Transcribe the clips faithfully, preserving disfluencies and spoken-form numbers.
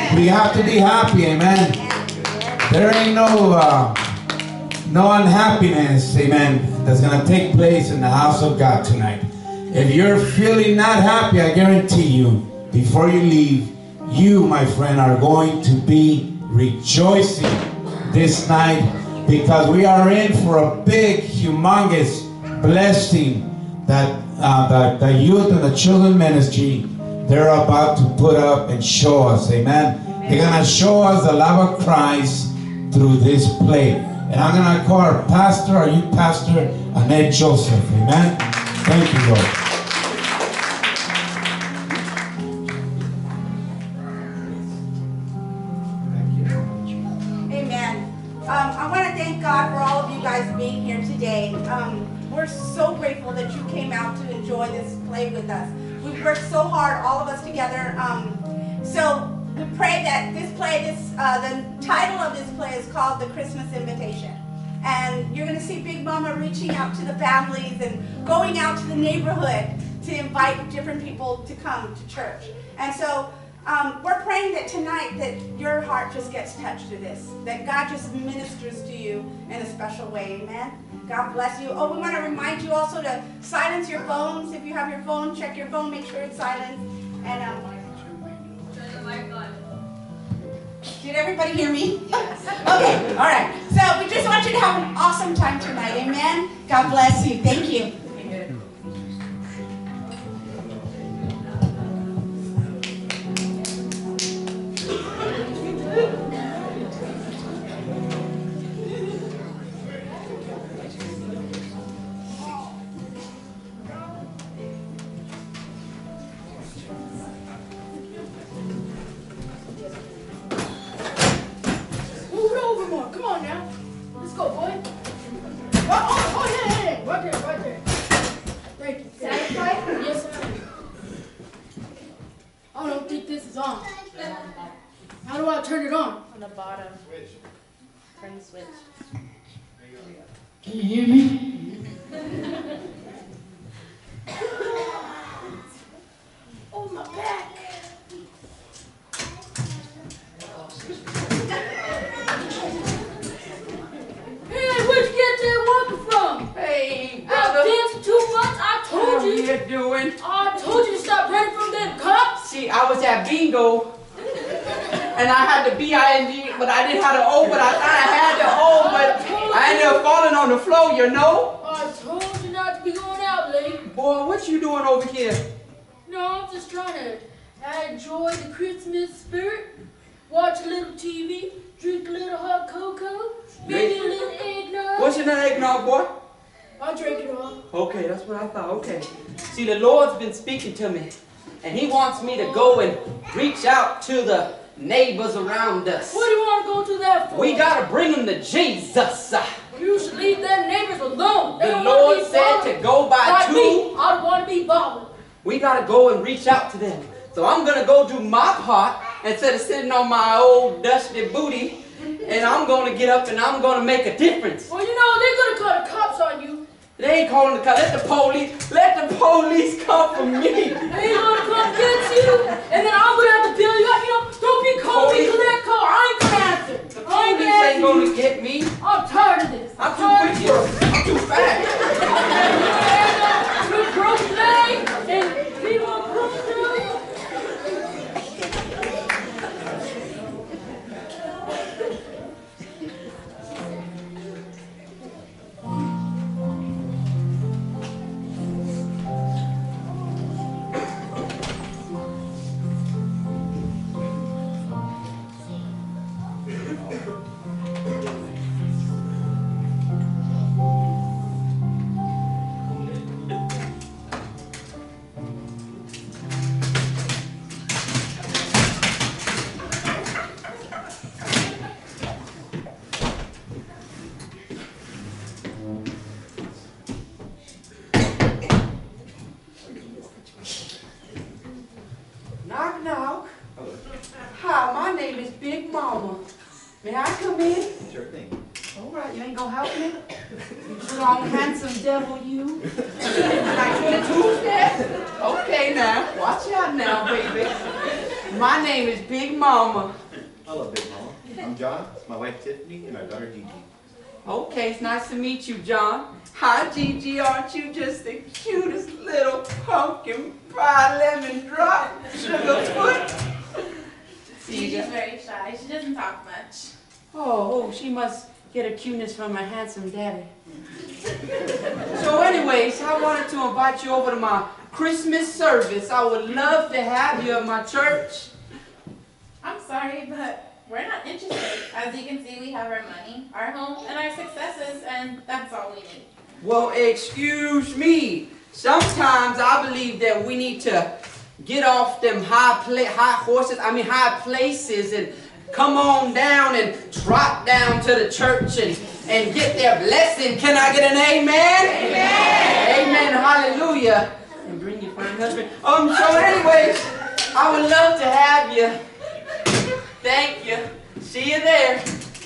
We have to be happy, amen. There ain't no uh, no unhappiness, amen, that's going to take place in the house of God tonight. If you're feeling not happy, I guarantee you, before you leave, you, my friend, are going to be rejoicing this night, because we are in for a big, humongous blessing that uh, the, the youth and the children ministry, they're about to put up and show us, amen. They're going to show us the love of Christ through this play. And I'm going to call our pastor, our youth pastor, Annette Joseph, amen. Thank you, Lord. God for all of you guys being here today. Um, we're so grateful that you came out to enjoy this play with us. We've worked so hard, all of us together. Um, so we pray that this play, this uh, the title of this play is called The Christmas Invitation. And you're going to see Big Mama reaching out to the families and going out to the neighborhood to invite different people to come to church. And so Um, we're praying that tonight that your heart just gets touched through this, that God just ministers to you in a special way, amen? God bless you. Oh, we want to remind you also to silence your phones. If you have your phone, check your phone, make sure it's silent. And um, turn the mic on. Did everybody hear me? Yes. Okay, all right. So we just want you to have an awesome time tonight, amen? God bless you. Thank you. Can you hear me? Oh, my back. Hey, where'd you get that walking from? Hey, brother. I danced too much. I told you. How you doing? I told you to stop running from them cops. See, I was at bingo. And I had the B I N G, but I didn't have the O, but I thought I had the O, but I ended up falling on the floor, you know? I told you not to be going out late. Boy, what you doing over here? No, I'm just trying to enjoy the Christmas spirit, watch a little T V, drink a little hot cocoa, maybe a little eggnog. What's in that eggnog, boy? I'll drink it all. Okay, that's what I thought, okay. See, the Lord's been speaking to me, and He wants me to go and reach out to the neighbors around us. What do you want to go to that for? We got to bring them to Jesus. You should leave them neighbors alone. They the Lord said to go by like two. Me. I don't want to be bothered. We got to go and reach out to them. So I'm going to go do my part instead of sitting on my old dusty booty, and I'm going to get up and I'm going to make a difference. Well, you know, they're going to call the cops on you. They ain't calling the cops. Let the police, let the police come for me. They ain't gonna come get you, and then I'm gonna have to bail you out. You know, don't be calling me for that call. I ain't gonna answer. The police ain't gonna get me. I'm tired of this. I'm too quick. I'm too fast. You broke leg, and people broke through. Knock, knock. Hi, my name is Big Mama. May I come in? Sure thing. All right, you ain't gonna help me? You strong, handsome devil, you. Can I get a Tuesday? Okay, now. Watch out now, baby. My name is Big Mama. Hello, Big Mama. I'm John. It's my wife Tiffany and our daughter Gigi. Okay, it's nice to meet you, John. Hi, Gigi. Aren't you just the cutest little pumpkin pie lemon drop sugar foot? Gigi's very shy. She doesn't talk much. Oh, oh, she must get her cuteness from her handsome daddy. So anyways, I wanted to invite you over to my Christmas service. I would love to have you at my church. I'm sorry, but we're not interested. As you can see, we have our money, our home, and our successes, and that's all we need. Well, excuse me. Sometimes I believe that we need to get off them high, pla high horses, I mean high places, and come on down and trot down to the church and, and get their blessing. Can I get an amen? Amen. Amen. Hallelujah. And bring your fine husband. Um, so anyways, I would love to have you. Thank you. See you there.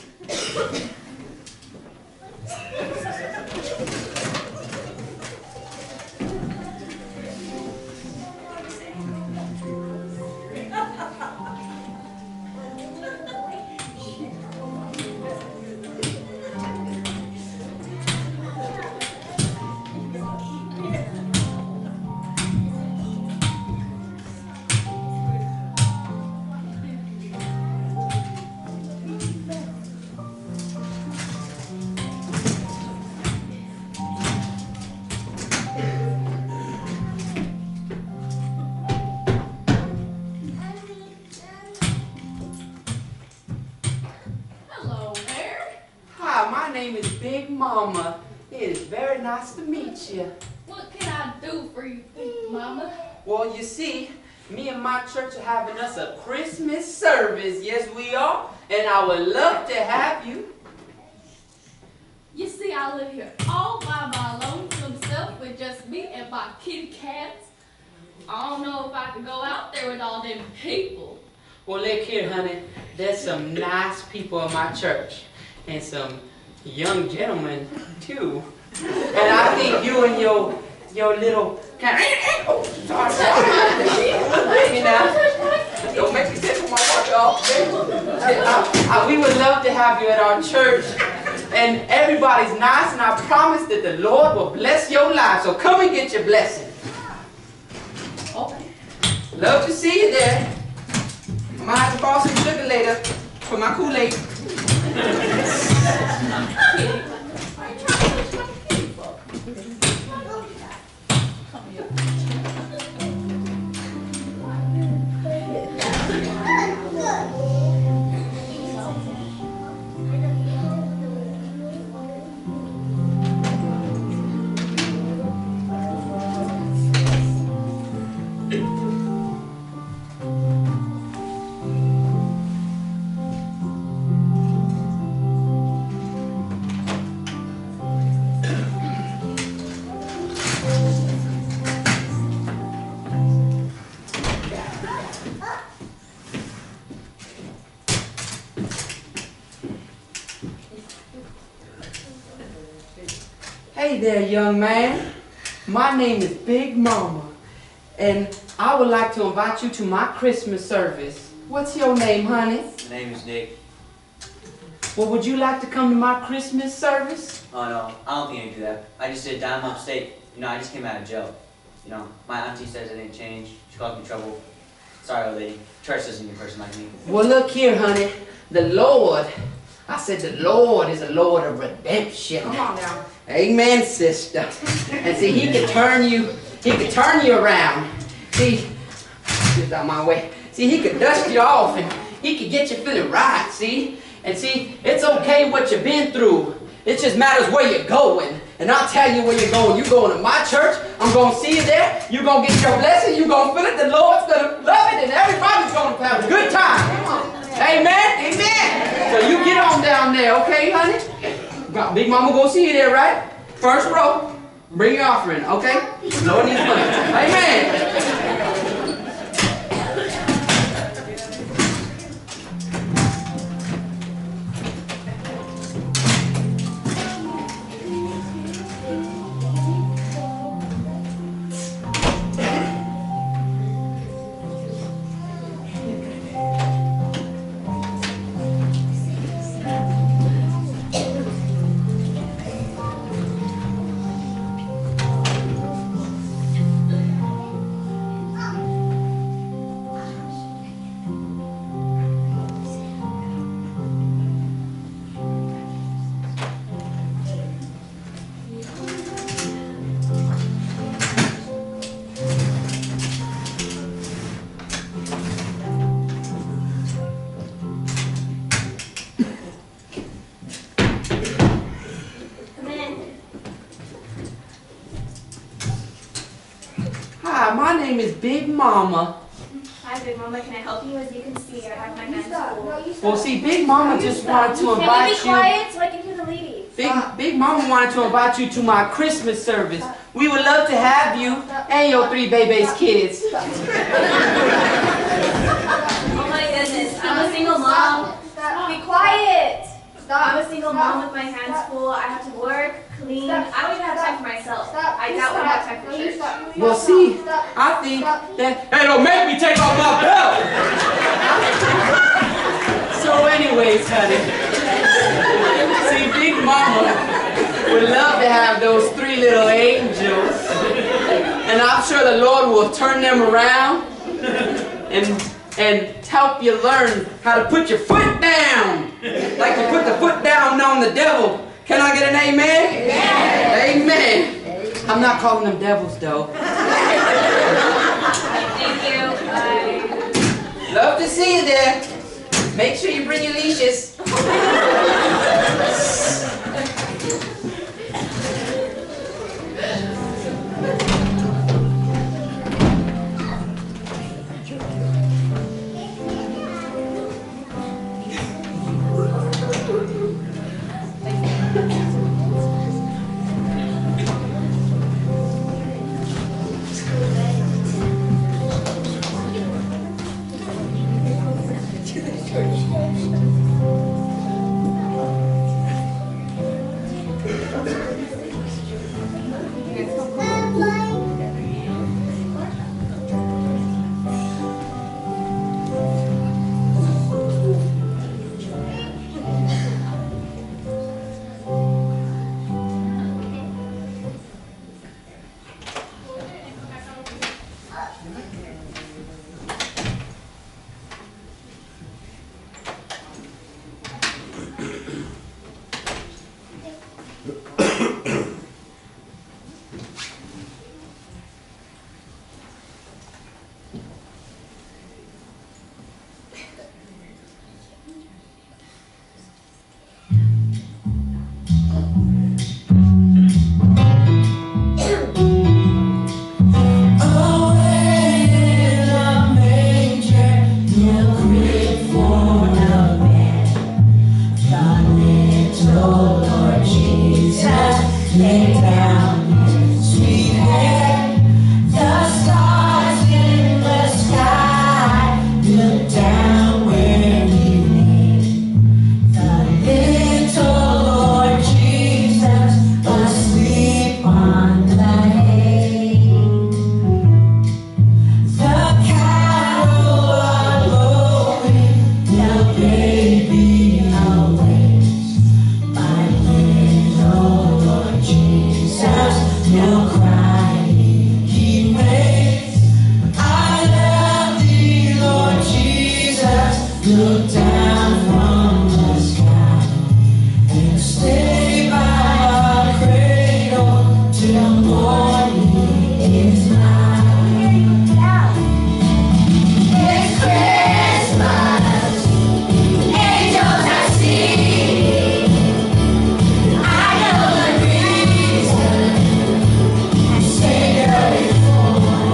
Big Mama. It is very nice to meet you. What can I do for you, Big Mama? Well, you see, me and my church are having us a Christmas service. Yes, we are. And I would love to have you. You see, I live here all by my lonesome self with just me and my kitty cats. I don't know if I could go out there with all them people. Well, look here, honey. There's some nice people in my church. And some young gentlemen, too. And I think you and your your little cat. Oh, sorry. Baby, now. Don't make me take my water off, baby. Uh, uh, we would love to have you at our church. And everybody's nice, and I promise that the Lord will bless your life. So come and get your blessing. Okay. Love to see you there. I might have to borrow some sugar later for my Kool-Aid. Hey there, young man. My name is Big Mama, and I would like to invite you to my Christmas service. What's your name, honey? My name is Nick. Well, would you like to come to my Christmas service? Oh no, I don't think I can do that. I just did dime upstate. You know, I just came out of jail. You know, my auntie says it ain't changed. She caused me trouble. Sorry, old lady. Church doesn't need a person like me. Well, look here, honey. The Lord, I said the Lord is a Lord of redemption. Come on now. Amen, sister. And see, he can turn you, he can turn you around. See, get out my way. See, he could dust you off and he could get you feeling right, see? And see, it's okay what you've been through. It just matters where you're going. And I'll tell you where you're going. You're going to my church. I'm going to see you there. You're going to get your blessing. You're going to feel it. The Lord's going to love it. And everybody's going to have a good time. Amen? Amen. So you get on down there, okay, honey? Big Mama go see you there, right? First row. Bring your offering, okay? Lord needs money. Amen. is Big Mama. Hi, Big Mama. Can I help you? As you can see, I have my hands full. Well, see, Big Mama just wanted to Can invite you be you. quiet so I can hear the ladies? Big, Big Mama wanted to invite you to my Christmas service. We would love to have you and your three baby's kids. Oh my goodness, I'm a single mom. Be quiet. I'm a single mom with my hands full. I have to work, clean. I don't even have time for myself. I doubt we'll have time for church. Well, see, I think that... Hey, don't make me take off my belt! So anyways, honey, see, Big Mama would love to have those three little angels. And I'm sure the Lord will turn them around and... and help you learn how to put your foot down. Like you put the foot down on the devil. Can I get an amen? Yeah. Amen. I'm not calling them devils though. Thank you. Bye. Love to see you there. Make sure you bring your leashes.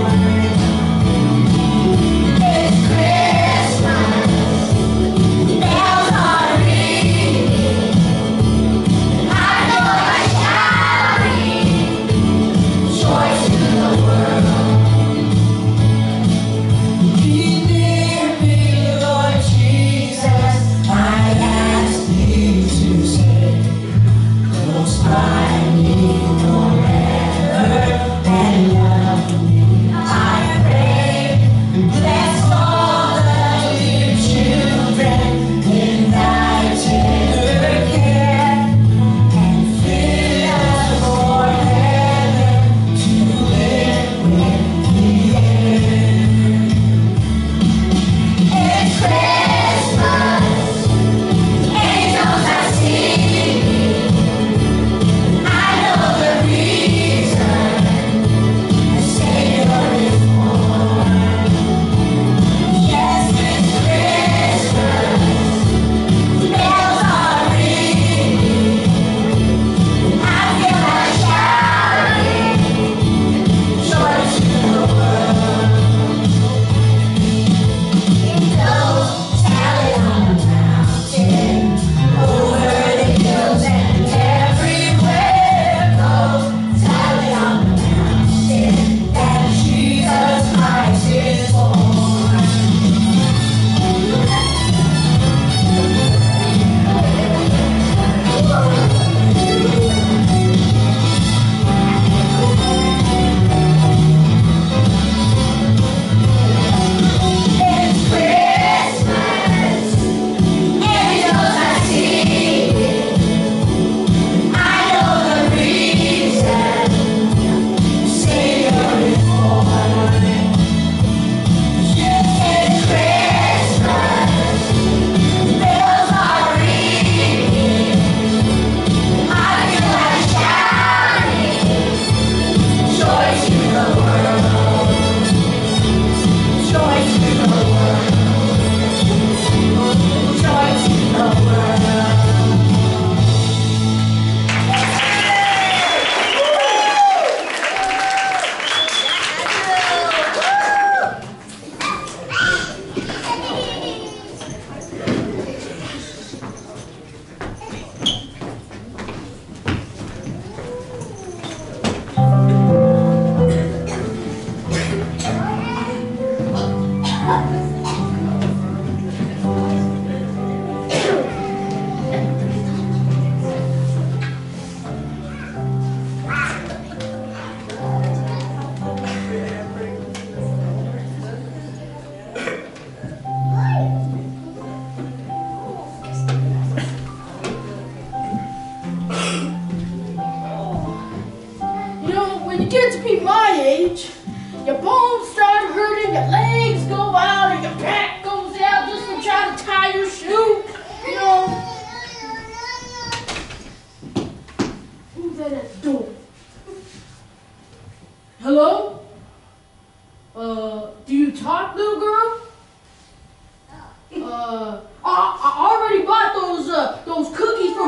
Christmas.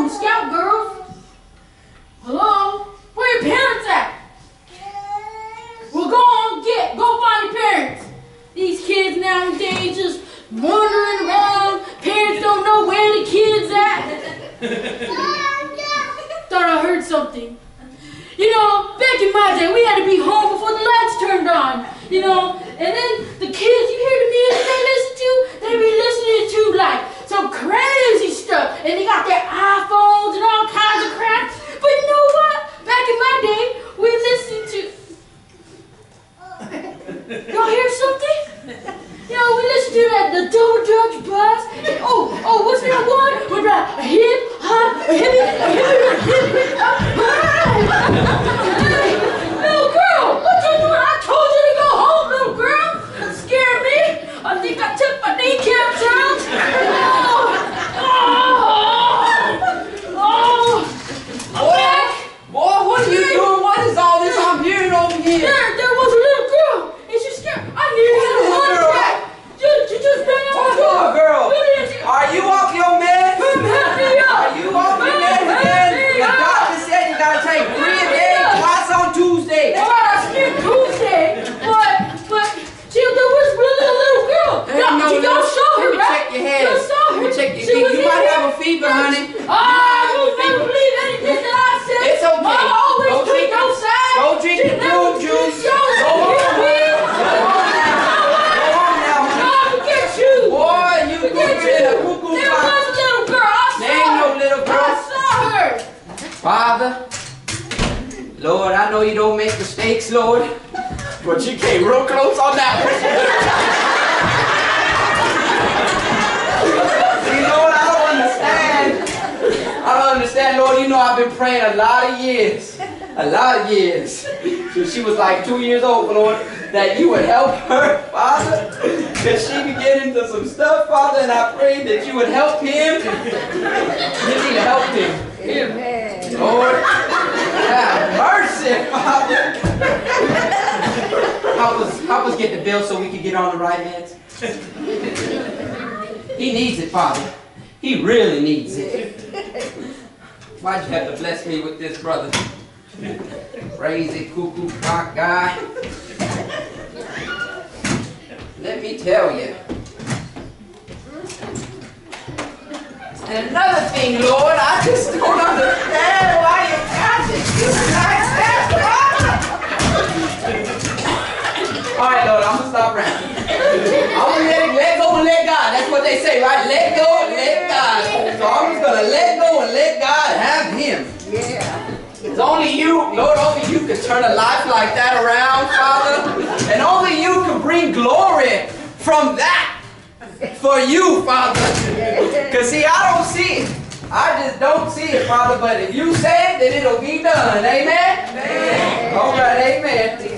Scout girls. Hello? Where your parents at? Well, go on, get, go find your parents. These kids nowadays just wandering around. Parents don't know where the kids at. Thought I heard something. You know, back in my day, we had to be home before the lights turned on. You know, and then the kids, you hear the music they listen to? They be listening to like some crazy stuff. And they got their iPhones and all kinds of crap. But you know what? Back in my day, we listened to... Y'all hear something? You know, we listened to that, the Double Dutch Bus. And, oh, oh, what's that one? With that a hip, hop, a hippie, a hippie, a hippie, a Hey, little girl, what you doing? I told you to go home, little girl. That scared me. I think I took my kneecaps out. Oh, oh, oh. Boy, boy, what are you doing? What is all this I'm hearing over here? There, there was a little girl, and she scared. I nearly had a heart attack. Just, she just ran out What the door. little girl? She- Are you off your meds? Come help me up. Are you off your meds again? The doctor said you gotta take three a day, twice on Tuesday. That's right, I skipped Tuesday, but, but, she, there was really a little girl. Ain't Y'all, no y'all little- saw her, Let me right? check your head. Y'all saw her. Let me check your She feet. was You in might there. have a fever, honey. Ah, you never believe anything that I said. It's okay. Mama always Go took drink no it. side. Go drink She the never prune juice. Go Go on. Go on now, honey. No, forget you. Boy, you Forget moving in a you. cuckoo There clock. was a little girl. I saw There ain't no her. little girl. I saw her. Father, Lord, I know you don't make mistakes, Lord, but you came real close on that one. See, Lord, I don't understand. I don't understand, Lord. You know I've been praying a lot of years, a lot of years, since she was like two years old, Lord, that you would help her, Father, that she could get into some stuff, Father, and I prayed that you would help him. You need to help him. Him. Lord, have mercy, Father. Help us, help us get the bill so we can get on the right meds. He needs it, Father. He really needs it. Why'd you have to bless me with this, brother? Crazy cuckoo clock guy. Let me tell you. And another thing, Lord, I just don't understand why you got to do like that, Father. All right, Lord, I'm gonna stop ranting. I'm gonna let, it, let go and let God. That's what they say, right? Let go and let God. So I'm just gonna let go and let God have him. Yeah. It's only you, Lord, only you can turn a life like that around, Father. And only you can bring glory from that. For you, Father. Because see, I don't see it. I just don't see it, Father. But if you say it, then it'll be done. Amen? Amen. All right, amen.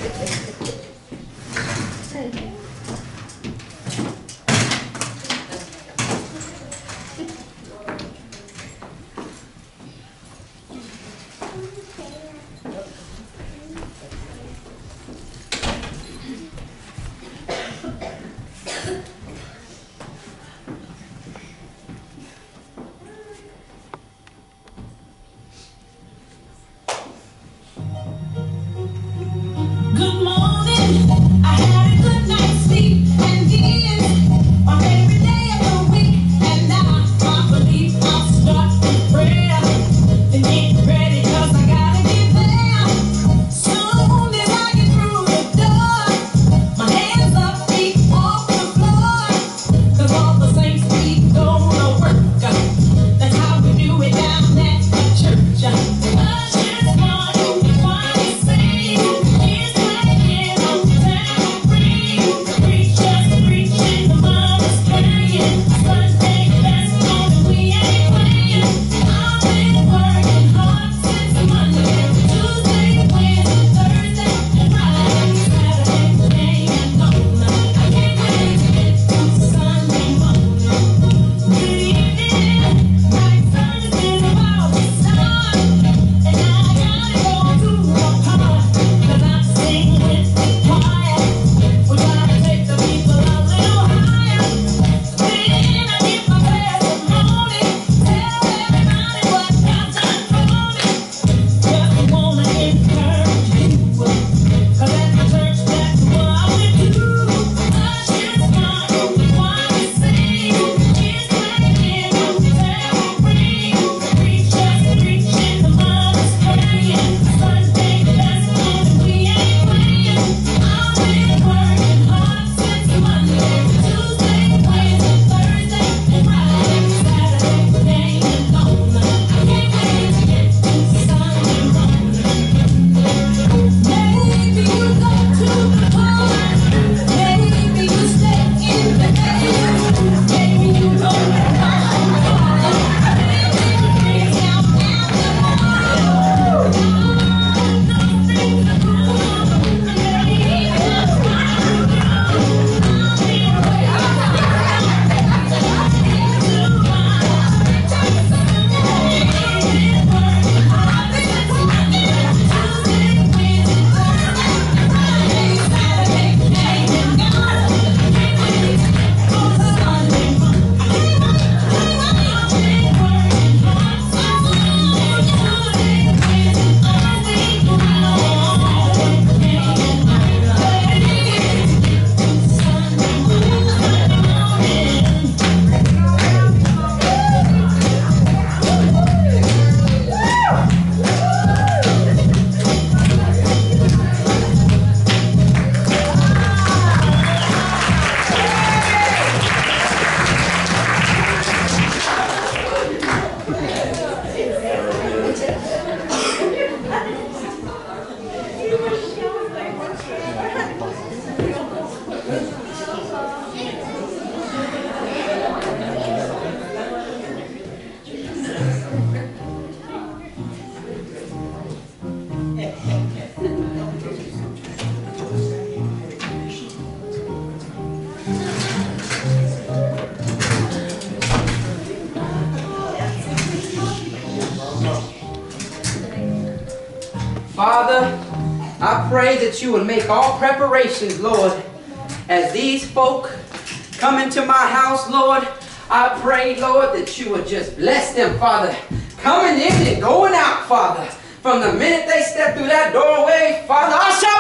Father, I pray that you would make all preparations, Lord, as these folk come into my house, Lord. I pray, Lord, that you would just bless them, Father, coming in and going out, Father. From the minute they step through that doorway, Father,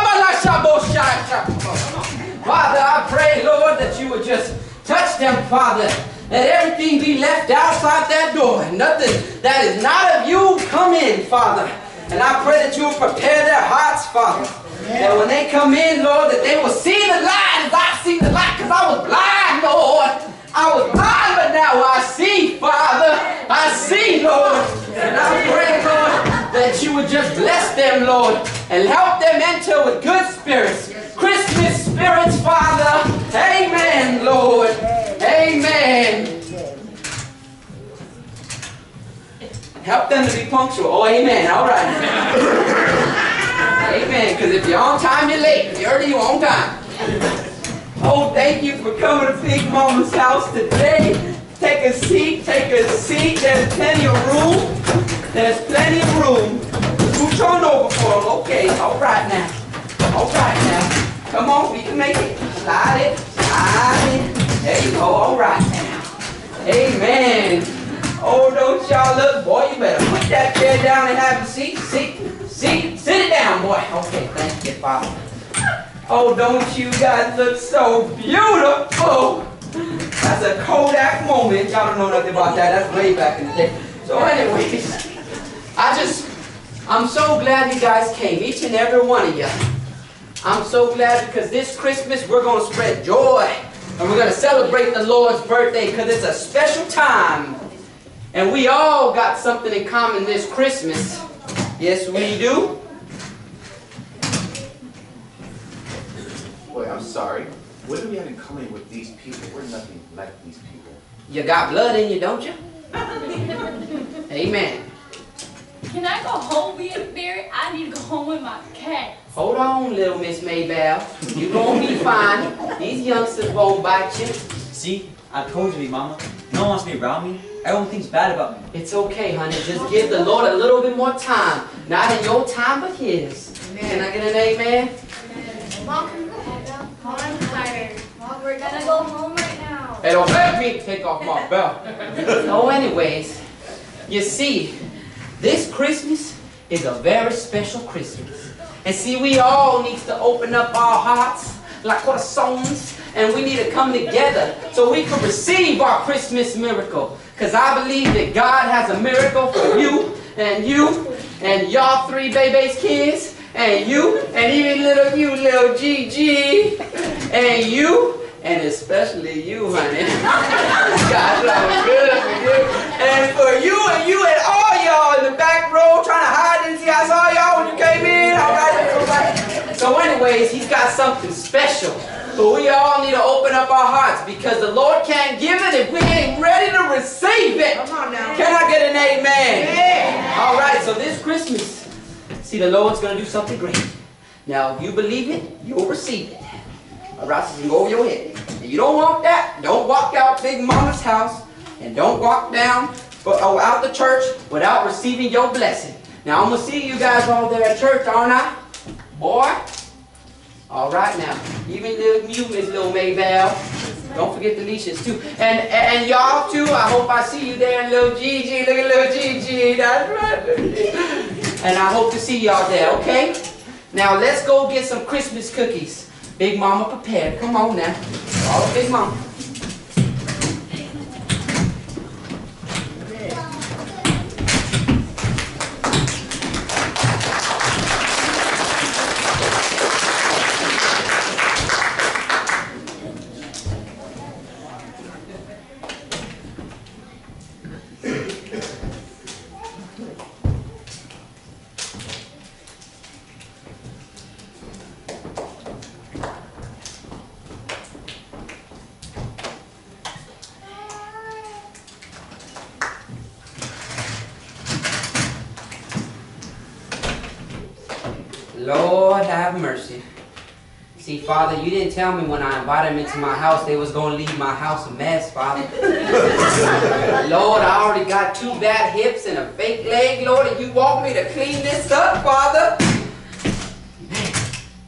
Father, I pray, Lord, that you would just touch them, Father. Let everything be left outside that door. Nothing that is not of you come in, Father. And I pray that you will prepare their hearts, Father. That when they come in, Lord, that they will see the light as I see the light. Because I was blind, Lord. I was blind, but now I see, Father. I see, Lord. And I pray, Lord, that you would just bless them, Lord, and help them enter with good spirits. Christmas spirits, Father. Amen, Lord. Amen. Help them to be punctual. Oh, amen. All right. Amen. Because if you're on time, you're late. If you're early, you're on time. Oh, thank you for coming to Big Mama's house today. Take a seat. Take a seat. There's plenty of room. There's plenty of room. Who's turned over for them? Okay. All right now. All right now. Come on. We can make it. Slide it. Slide it. There you go. All right now. Amen. Oh, don't y'all look, boy. You better put that chair down and have a seat. Seat. Seat. Sit it down, boy. Okay. Thank you, Father. Oh, don't you guys look so beautiful? That's a Kodak moment. Y'all don't know nothing about that. That's way back in the day. So anyways, I just, I'm so glad you guys came, each and every one of you. I'm so glad because this Christmas we're going to spread joy. And we're going to celebrate the Lord's birthday because it's a special time. And we all got something in common this Christmas. Yes, we do. Boy, I'm sorry. What do we have in common with these people? We're nothing like these people. You got blood in you, don't you? Amen. Can I go home being buried? I need to go home with my cat. Hold on, little Miss Maybelle. You're going to be fine. These youngsters won't bite you. See, I told you, Big Mama. No one wants to be around me. Everyone thinks bad about me. It's okay, honey. Just give the Lord a little bit more time. Not in your time, but His. Amen. Can I get an amen? Amen. Mom, can we go home now? Mom, I'm tired. Mom, we're gonna go home right now. Hey, don't make me take off my belt. So anyways, you see, this Christmas is a very special Christmas. And see, we all need to open up our hearts like corazones, and we need to come together so we can receive our Christmas miracle. Because I believe that God has a miracle for you, and you, and y'all three babies kids, and you, and even little you, little Gigi, and you, and especially you, honey. God's love good for you. And for you and you and all y'all in the back row trying to hide and see I saw y'all when you came in. All right, all right. So anyways, He's got something special. But we all need to open up our hearts because the Lord can't give it if we ain't ready to receive it. Come on now. Can I get an amen? Yeah. All right, so this Christmas, see, the Lord's going to do something great. Now, if you believe it, you'll receive it. Or else you can go over your head. If you don't want that, don't walk out Big Mama's house and don't walk down or out the church without receiving your blessing. Now, I'm going to see you guys all there at church, aren't I? Boy? All right now. Even little you, Miss Little Maybelle. Don't forget the leashes too. And, and, and y'all too, I hope I see you there, little Gigi. Look at little Gigi. That's right. And I hope to see y'all there, okay? Now, let's go get some Christmas cookies. Big Mama prepared. Come on now. All Big Mama. Lord have mercy. See, Father, you didn't tell me when I invited them into my house they was going to leave my house a mess, Father. Lord, I already got two bad hips and a fake leg, Lord, and you want me to clean this up, Father?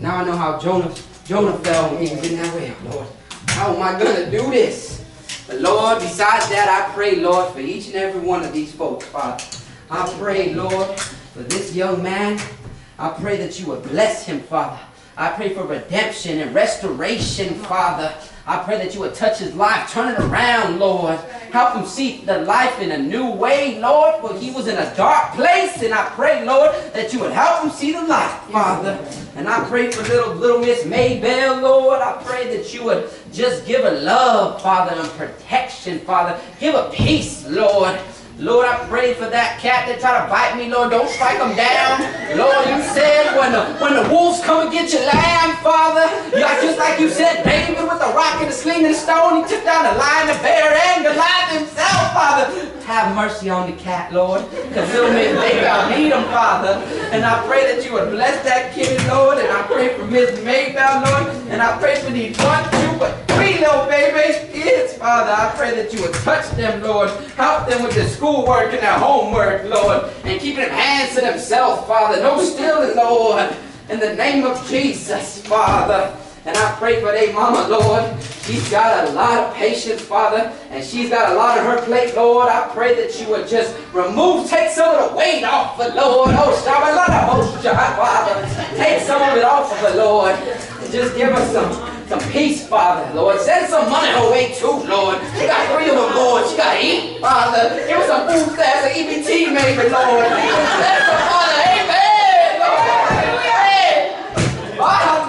Now I know how Jonah, Jonah felt when he was in that well, Lord. How am I going to do this? But Lord, besides that, I pray, Lord, for each and every one of these folks, Father. I pray, Lord, for this young man. I pray that you would bless him, Father. I pray for redemption and restoration, Father. I pray that you would touch his life, turn it around, Lord. Help him see the life in a new way, Lord, for he was in a dark place. And I pray, Lord, that you would help him see the light, Father. And I pray for little, little Miss Maybell, Lord. I pray that you would just give her love, Father, and protection, Father. Give her peace, Lord. Lord, I pray for that cat that try to bite me, Lord. Don't strike them down. Lord, you said when the, when the wolves come and get your lamb, Father, like, just like you said, David with the rock and the sling and the stone, he took down the lion, the bear, and Goliath himself, Father. Have mercy on the cat, Lord, because little Miss Maybell need him, Father. And I pray that you would bless that kid, Lord, and I pray for Miss Maybell, Lord, and I pray for these one, two, but three little baby kids, Father. I pray that you would touch them, Lord. Help them with their schoolwork and their homework, Lord, and keep them hands to themselves, Father. No stealing, Lord, in the name of Jesus, Father. And I pray for their mama, Lord. She's got a lot of patience, Father, and she's got a lot on her plate, Lord. I pray that you would just remove, take some of the weight off of Lord. Oh, Shabbat, oh, Shabbat, Father. Take some of it off of her, Lord. And just give us some, some peace, Father, Lord. Send some money her way, too, Lord. She got three of them, Lord. She got to eat, Father. Give us some food stamps, an E B T, maybe, Lord. Send some Father. Amen, Lord. Amen. Father.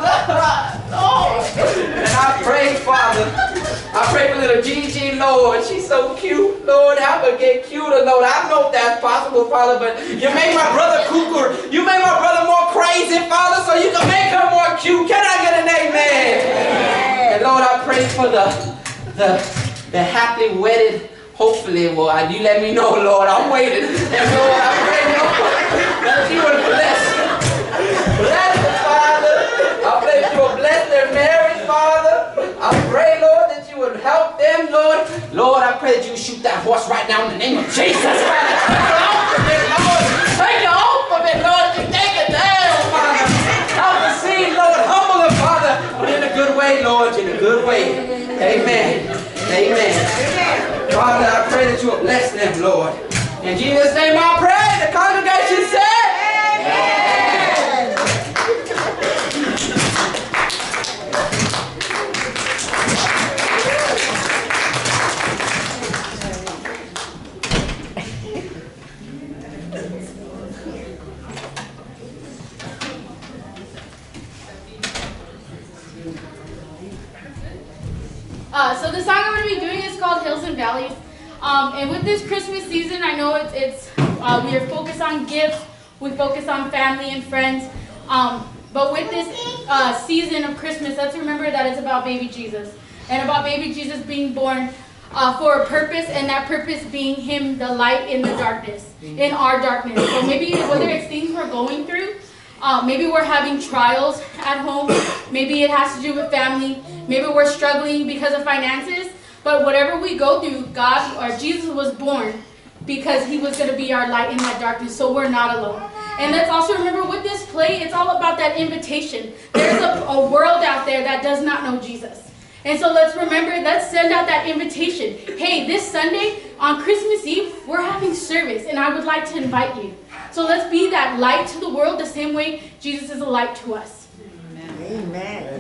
And I pray, Father, I pray for little Gigi, Lord. She's so cute, Lord. Help her get cuter, Lord. I know that's possible, Father, but you made my brother cuckoo. You made my brother more crazy, Father, so you can make her more cute. Can I get an amen? Amen. And Lord, I pray for the, the, the happy wedded, hopefully, well, you let me know, Lord. I'm waiting. And Lord, I pray, Lord, that you would bless, bless them, Father. I pray that you would bless their marriage, Father. I pray, Lord, that you would help them, Lord. Lord, I pray that you would shoot that horse right now in the name of Jesus. Father, take it off of it, Lord. Take it off of it, Lord. Take it down, Father. Help the seed, Lord. Humble them, Father. But in a good way, Lord. In a good way. Amen. Amen. Father, I pray that you will bless them, Lord. In Jesus' name I pray. The congregation said, Amen. Uh, so the song I'm going to be doing is called Hills and Valleys. Um, and with this Christmas season, I know it's, it's uh, we are focused on gifts, we focus on family and friends. Um, but with this uh, season of Christmas, let's remember that it's about baby Jesus. And about baby Jesus being born uh, for a purpose, and that purpose being him the light in the darkness, in our darkness. So maybe whether it's things we're going through, Uh, maybe we're having trials at home. Maybe it has to do with family. Maybe we're struggling because of finances. But whatever we go through, God or Jesus was born because he was going to be our light in that darkness, so we're not alone. And let's also remember with this play, it's all about that invitation. There's a, a world out there that does not know Jesus. And so let's remember, let's send out that invitation. Hey, this Sunday on Christmas Eve, we're having service, and I would like to invite you. So let's be that light to the world the same way Jesus is a light to us. Amen. Amen.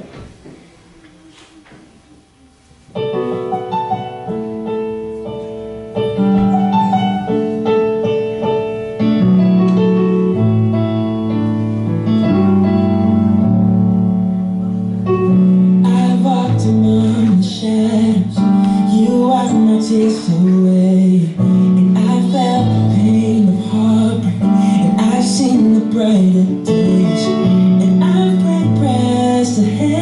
I walked among the shadows, you wiped my tears away, and I felt the pain of heartbreak, and I've seen the brighter days, and I've prayed prayers to heaven.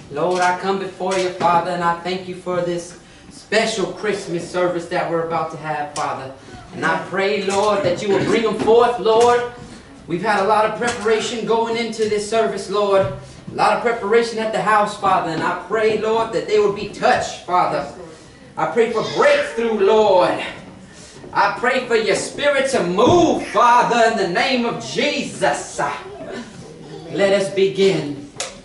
Lord, I come before you, Father, and I thank you for this special Christmas service that we're about to have, Father. And I pray, Lord, that you will bring them forth, Lord. We've had a lot of preparation going into this service, Lord. A lot of preparation at the house, Father. And I pray, Lord, that they will be touched, Father. I pray for breakthrough, Lord. I pray for your Spirit to move, Father, in the name of Jesus. Let us begin.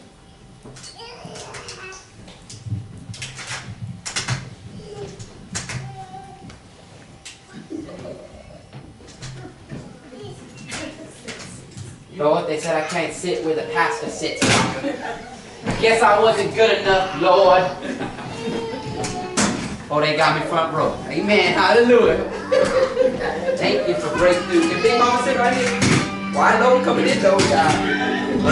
Lord, they said I can't sit where the pastor sits. I guess I wasn't good enough, Lord. Oh, they got me front row. Amen. Hallelujah. Thank you for breakthrough. Can Big Mama sit right here? Why Lord coming in though, God?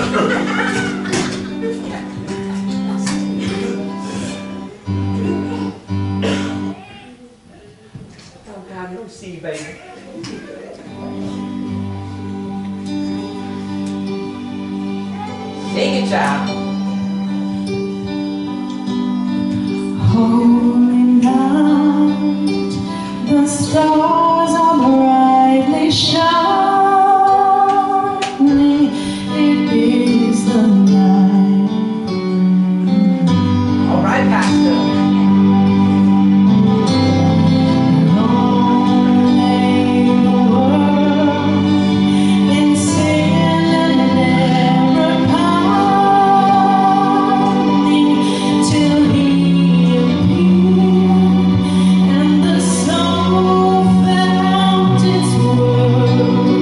Oh God, I don't see you, baby. Sing it, child. Holy night, the stars are brightly shining. It is the night. All right, Pastor. And the soul felt its worth.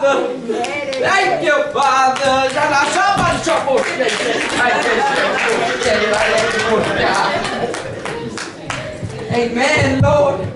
Father. Thank you, Father. Now somebody trouble. Amen, Lord.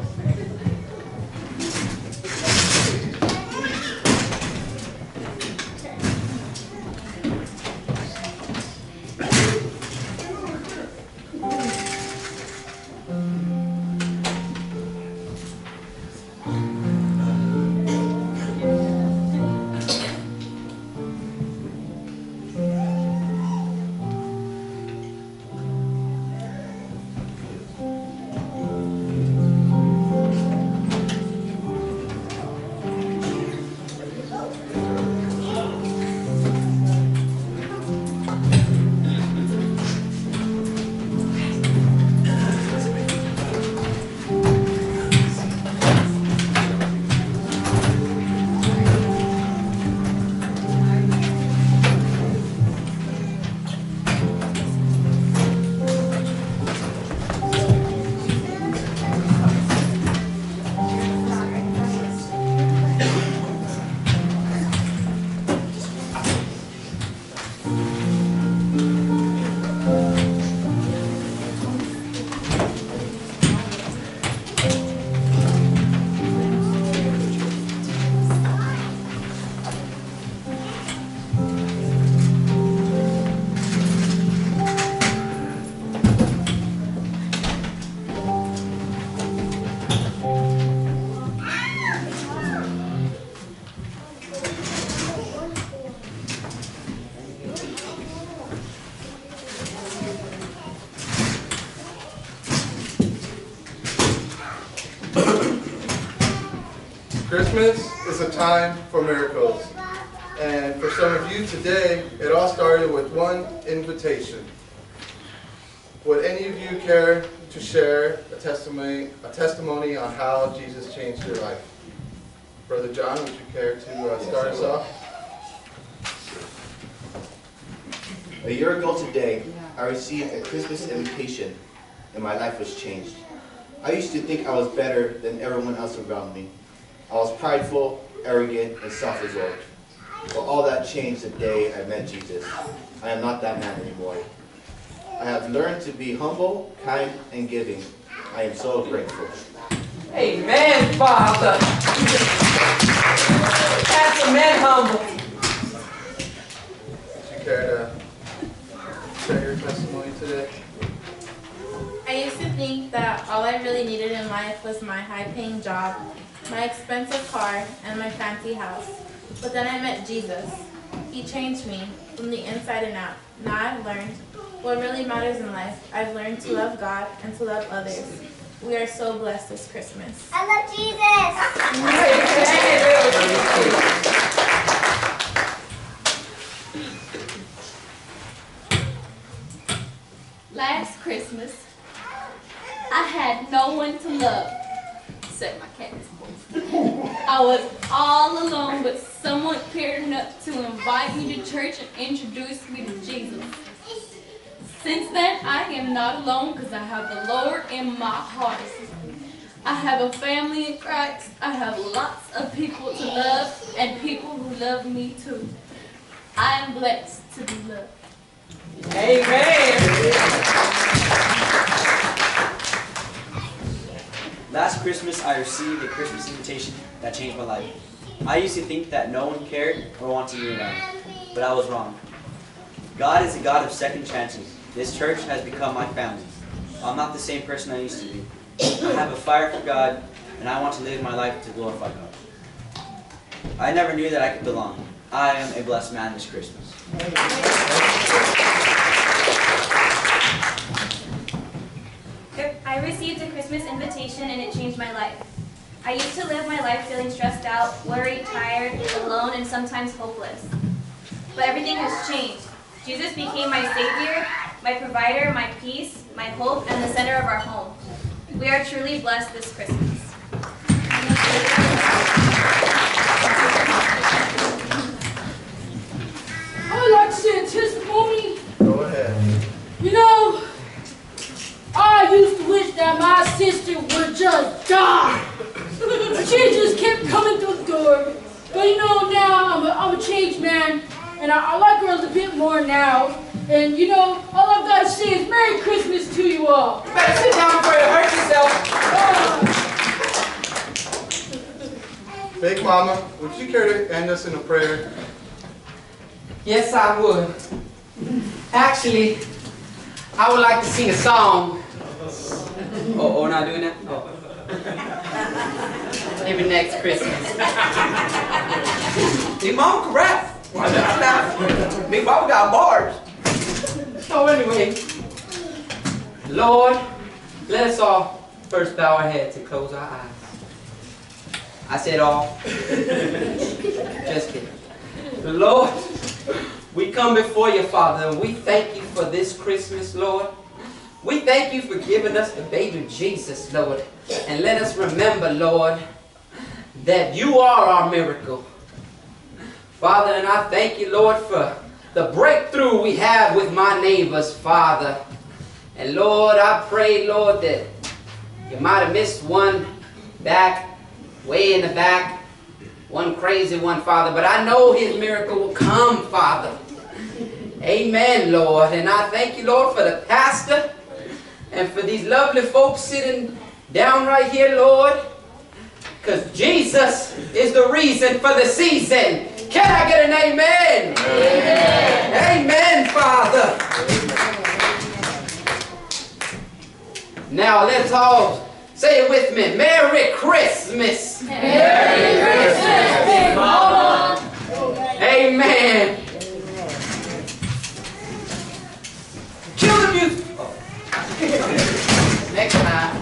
Christmas is a time for miracles. And for some of you today, it all started with one invitation. Would any of you care to share a testimony, a testimony on how Jesus changed your life? Brother John, would you care to uh, start us off? A year ago today, I received a Christmas invitation and my life was changed. I used to think I was better than everyone else around me. I was prideful, arrogant, and self-absorbed. But all that changed the day I met Jesus. I am not that man anymore. I have learned to be humble, kind, and giving. I am so grateful. Amen, Father. That's a man humble. Would you care to share your testimony today? I used to think that all I really needed in life was my high-paying job, my expensive car, and my fancy house. But then I met Jesus. He changed me from the inside and out. Now I've learned what really matters in life. I've learned to love God and to love others. We are so blessed this Christmas. I love Jesus! Last Christmas, I had no one to love except my cats. I was all alone, but someone cared enough to invite me to church and introduce me to Jesus. Since then, I am not alone because I have the Lord in my heart. I have a family in Christ. I have lots of people to love and people who love me too. I am blessed to be loved. Amen. Last Christmas, I received a Christmas invitation that changed my life. I used to think that no one cared or wanted me around, but I was wrong. God is a God of second chances. This church has become my family. I'm not the same person I used to be. I have a fire for God, and I want to live my life to glorify God. I never knew that I could belong. I am a blessed man this Christmas. I received a Christmas invitation and it changed my life. I used to live my life feeling stressed out, worried, tired, alone, and sometimes hopeless. But everything has changed. Jesus became my Savior, my provider, my peace, my hope, and the center of our home. We are truly blessed this Christmas. I would like to say a testimony. Go ahead. You know, I used to wish that my sister would just die. She just kept coming through the door. But you know, now I'm a changed man, and I, I like girls a bit more now. And you know, all I've got to say is Merry Christmas to you all. You better sit down before you hurt yourself. Big Mama, would you care to end us in a prayer? Yes, I would. Actually, I would like to sing a song. Oh, oh, not doing that? Oh. Maybe next Christmas. Big Mama can rap. Big Mama got bars. So anyway, Lord, let us all first bow our heads and close our eyes. I said all. Just kidding. Lord, we come before you, Father, and we thank you for this Christmas, Lord. We thank you for giving us the baby Jesus, Lord. And let us remember, Lord, that you are our miracle. Father, and I thank you, Lord, for the breakthrough we had with my neighbors, Father. And Lord, I pray, Lord, that you might have missed one back, way in the back, one crazy one, Father. But I know his miracle will come, Father. Amen, Lord. And I thank you, Lord, for the pastor and for these lovely folks sitting down right here, Lord. Because Jesus is the reason for the season. Can I get an amen? Amen, amen, Father. Now let's all say it with me. Merry Christmas. Merry Christmas, Big Mama. Amen. Kill the music. Oh. Next time.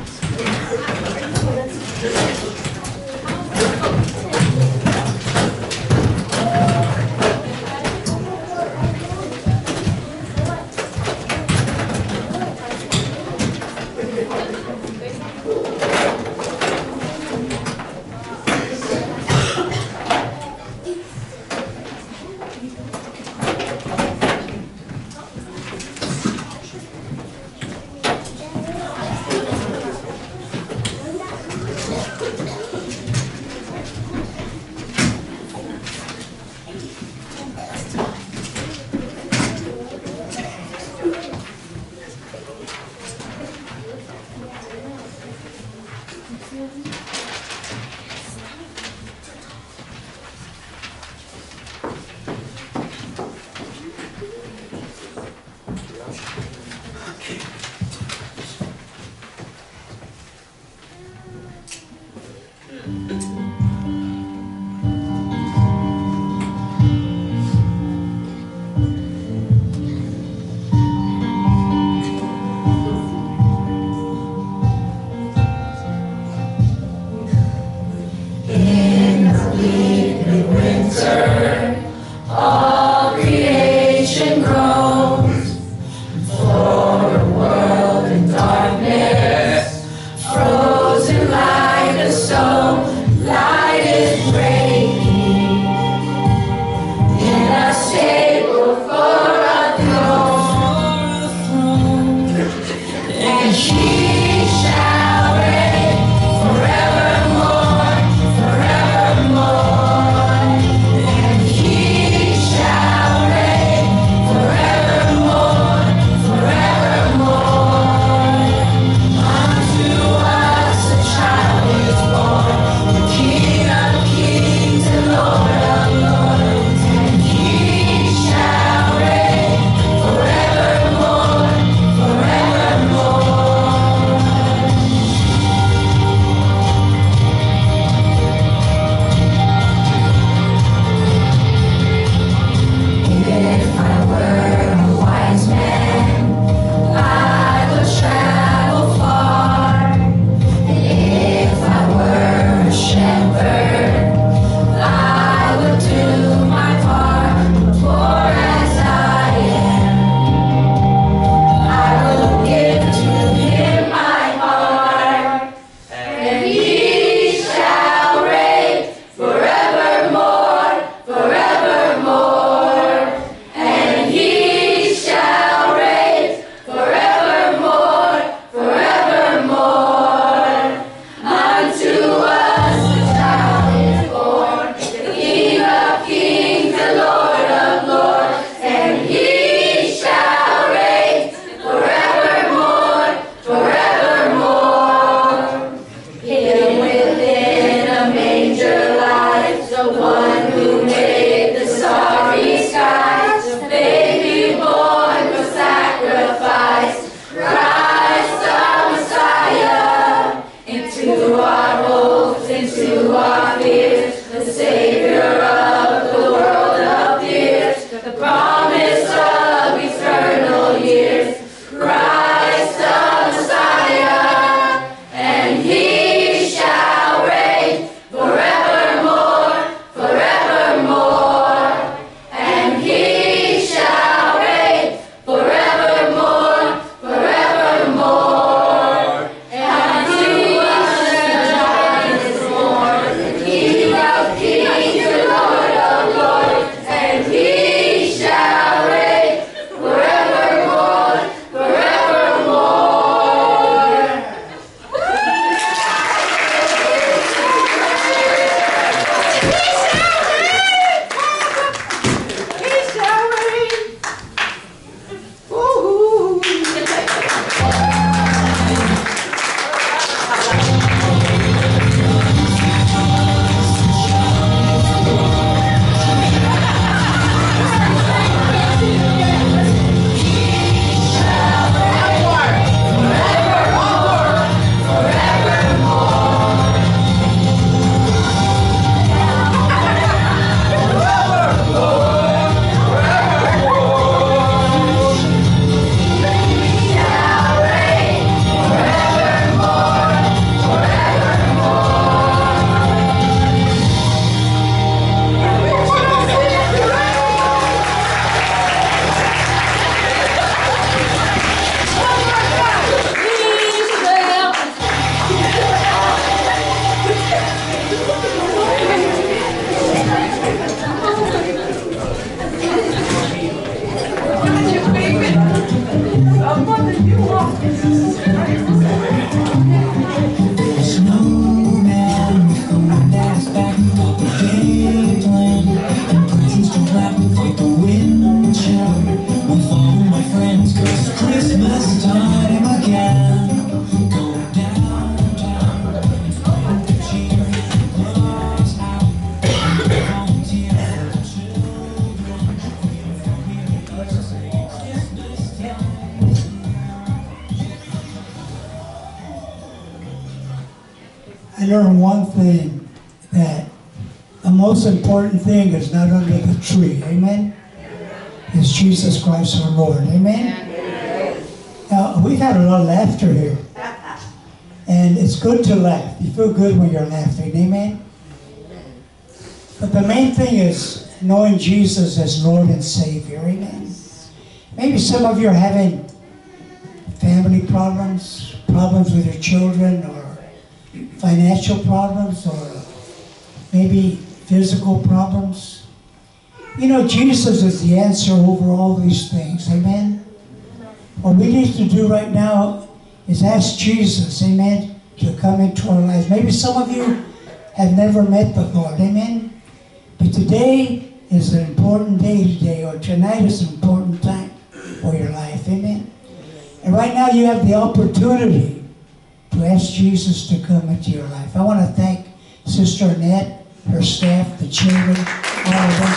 learned one thing, that the most important thing is not under the tree. Amen? It's Jesus Christ our Lord. Amen? Now, we've had a lot of laughter here. And it's good to laugh. You feel good when you're laughing. Amen? But the main thing is knowing Jesus as Lord and Savior. Amen? Maybe some of you are having family problems, problems with your children, or financial problems, or maybe physical problems. You know, Jesus is the answer over all these things. Amen? What we need to do right now is ask Jesus, amen, to come into our lives. Maybe some of you have never met the Lord. Amen? But today is an important day today, or tonight is an important time for your life. Amen? And right now you have the opportunity to ask Jesus to come into your life. I want to thank Sister Annette, her staff, the children, all of them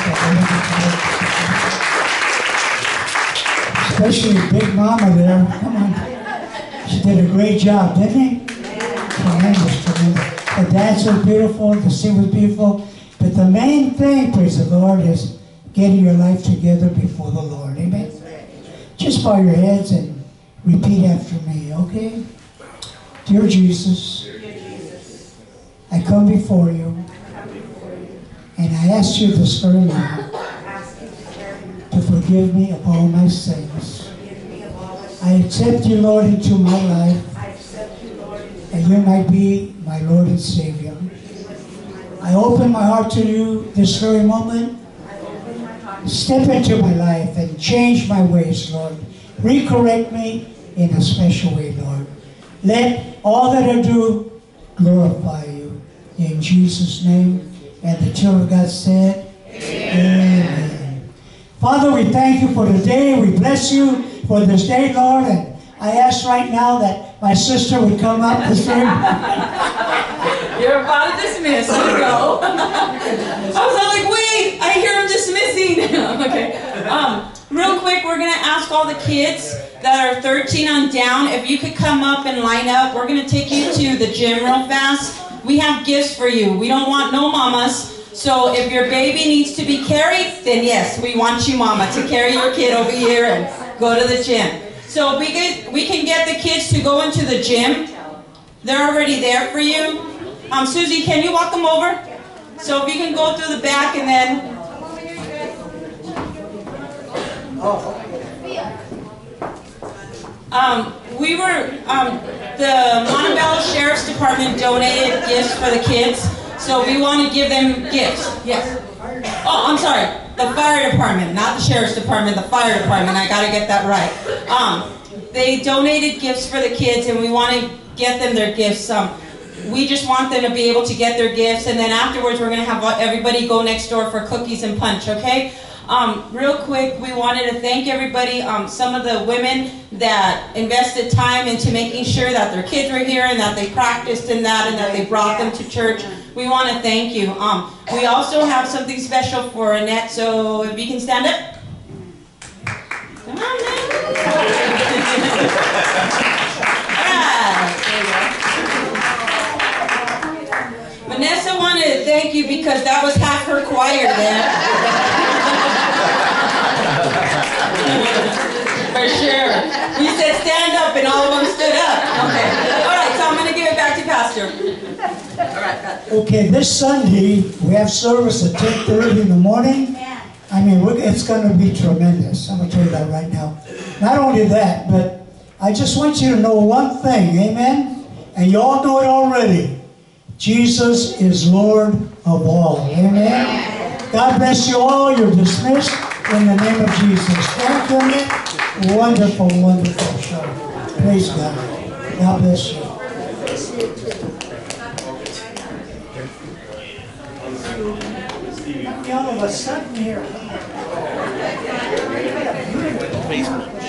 for especially Big Mama there. Come on. She did a great job, didn't she? Tremendous, tremendous. The dance was beautiful, the scene was beautiful. But the main thing, praise the Lord, is getting your life together before the Lord. Amen? Just bow your heads and repeat after me, okay? Dear Jesus, I come before you, and I ask you this very moment to forgive me of all my sins. I accept you, Lord, into my life, and you might be my Lord and Savior. I open my heart to you this very moment. Step into my life and change my ways, Lord. Recorrect me in a special way, Lord. Let all that I do glorify you. In Jesus' name. And the children of God said, Amen. Amen. Father, we thank you for today. We bless you for this day, Lord. And I ask right now that my sister would come up this very You're about to dismiss. Let's go. I was like, wait, I hear him dismissing. Okay. Um, real quick, we're going to ask all the kids that are thirteen on down, if you could come up and line up. We're going to take you to the gym real fast. We have gifts for you. We don't want no mamas. So if your baby needs to be carried, then yes, we want you, mama, to carry your kid over here and go to the gym. So we can, we can get the kids to go into the gym. They're already there for you. Um, Susie, can you walk them over? So if you can go through the back and then... Um, we were, um, the Montebello Sheriff's Department donated gifts for the kids, so we want to give them gifts. Yes. Oh, I'm sorry. The fire department, not the Sheriff's Department, the fire department. I got to get that right. Um, they donated gifts for the kids, and we want to get them their gifts. Um, we just want them to be able to get their gifts, and then afterwards we're going to have everybody go next door for cookies and punch, okay? Um, real quick, we wanted to thank everybody, um, some of the women that invested time into making sure that their kids were here and that they practiced in that and that they brought them to church. We want to thank you. Um, we also have something special for Annette, so if you can stand up. Come on, man. Vanessa wanted to thank you because that was half her choir there. For sure. We said stand up and all of them stood up. Okay. All right, so I'm going to give it back to Pastor. All right. Okay, this Sunday we have service at ten thirty in the morning. I mean, we're, it's going to be tremendous. I'm going to tell you that right now. Not only that, but I just want you to know one thing, amen? And you all know it already. Jesus is Lord of all. Amen. God bless you all. You're dismissed in the name of Jesus. Thank you, Annette. Wonderful, wonderful show. Praise God. God bless you. All of a sudden here.